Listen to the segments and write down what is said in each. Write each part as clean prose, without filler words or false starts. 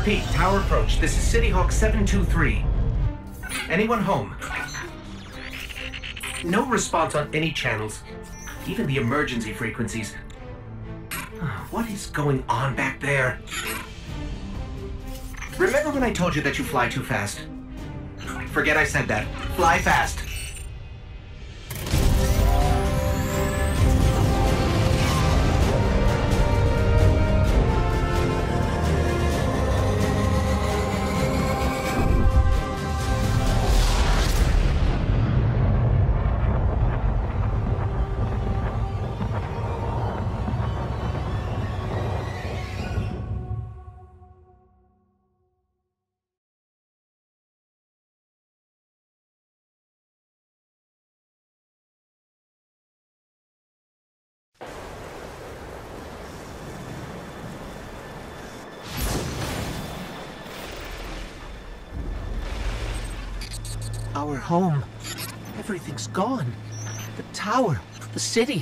Repeat, tower approach. This is City Hawk 723. Anyone home? No response on any channels. Even the emergency frequencies. What is going on back there? Remember when I told you that you fly too fast? Forget I said that. Fly fast. Our home. Everything's gone. The tower, the city.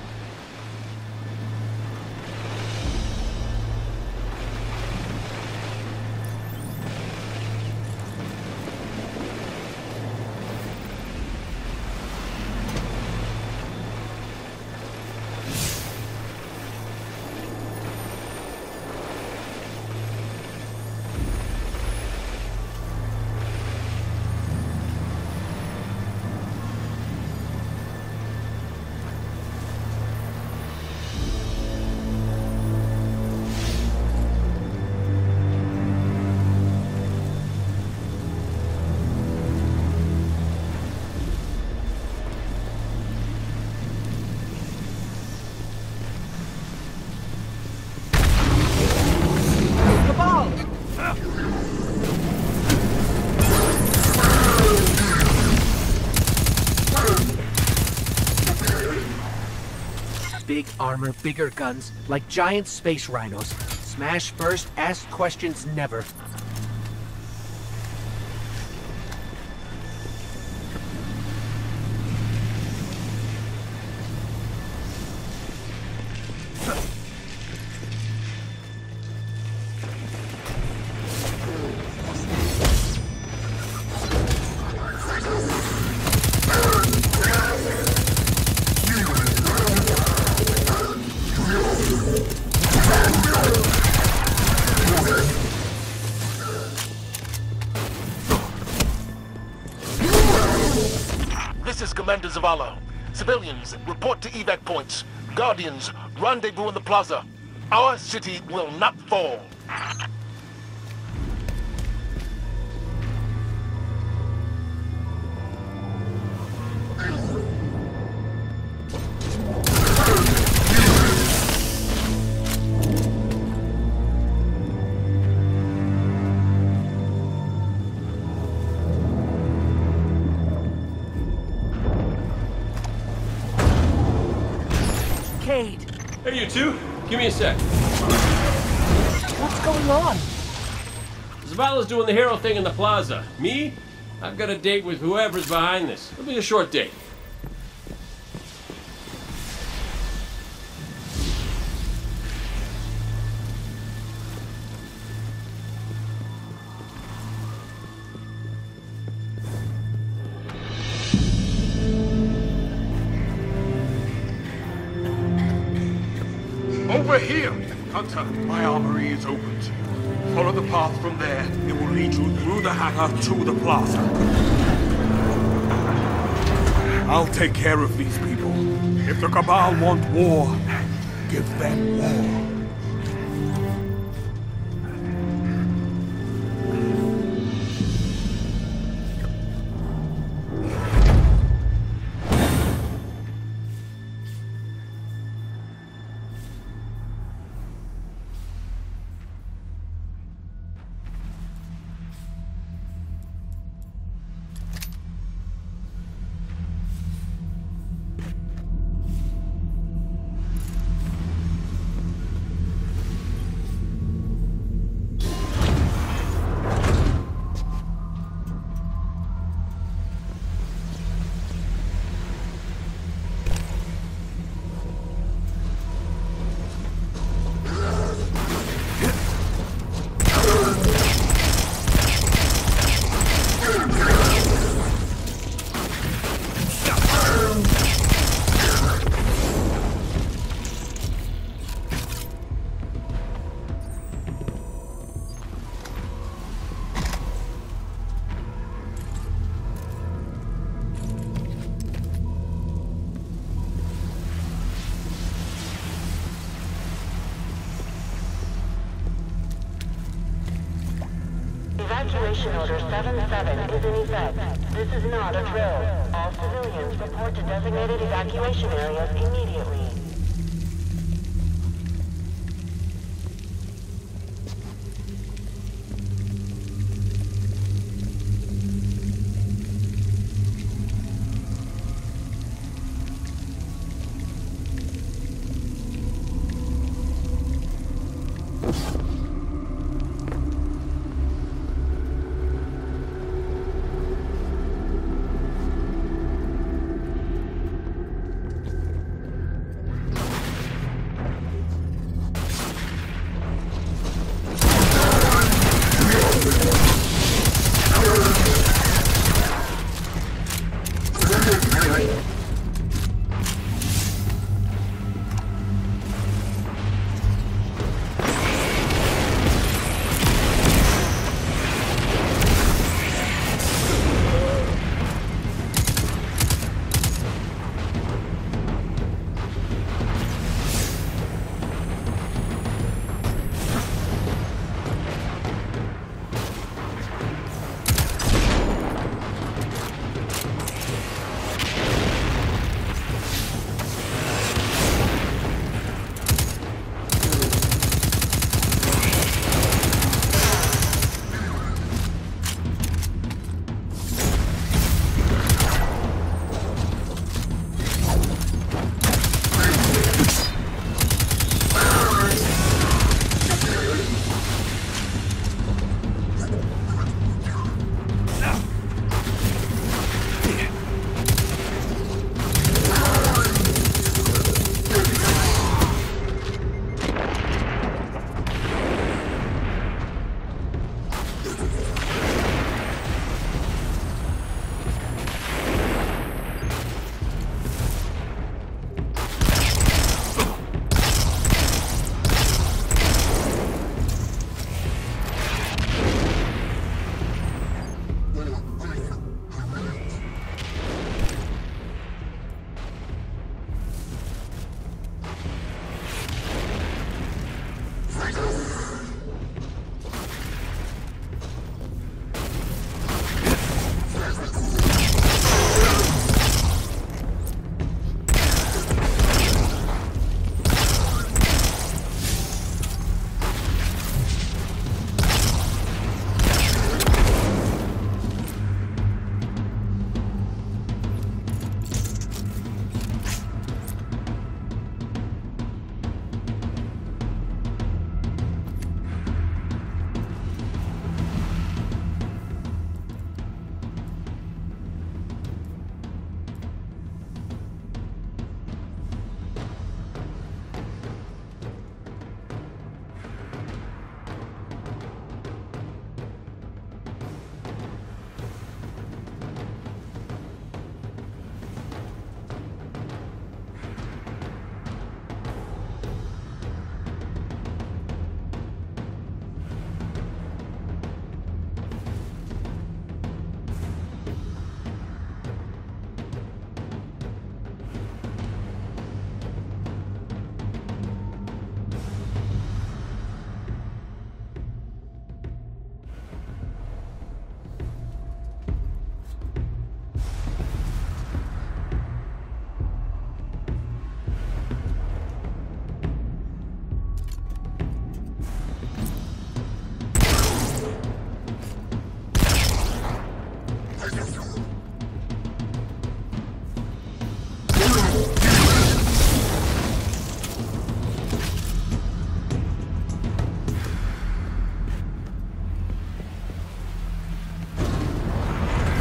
Big armor, bigger guns, like giant space rhinos. Smash first, ask questions never. Commander Zavala. Civilians, report to evac points. Guardians, rendezvous in the plaza. Our city will not fall. Hey, you two. Give me a sec. What's going on? Zavala's doing the hero thing in the plaza. Me? I've got a date with whoever's behind this. It'll be a short date. Over here! Hunter, my armory is open to you. Follow the path from there. It will lead you through the hangar to the plaza. I'll take care of these people. If the Cabal want war, give them war. Evacuation Order 77 is in effect. This is not a drill. All civilians report to designated evacuation areas immediately.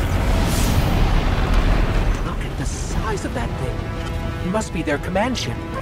Must be their command ship.